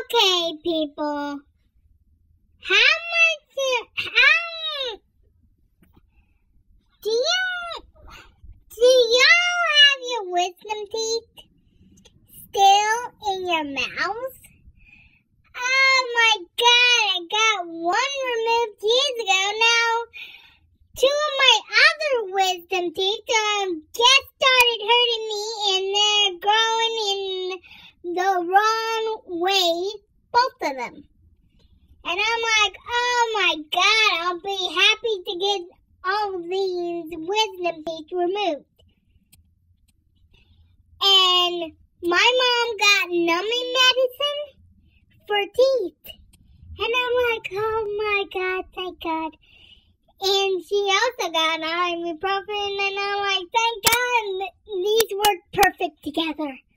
Okay, people. How do y'all have your wisdom teeth still in your mouth? Oh my God, I got one removed years ago. Now, two of my other wisdom teeth just started hurting me, and they're growing in the wrong way, both of them. And I'm like, oh my God, I'll be happy to get all these wisdom teeth removed. And my mom got numbing medicine for teeth. And I'm like, oh my God, thank God. And she also got ibuprofen, and I'm like, thank God, these work perfect together.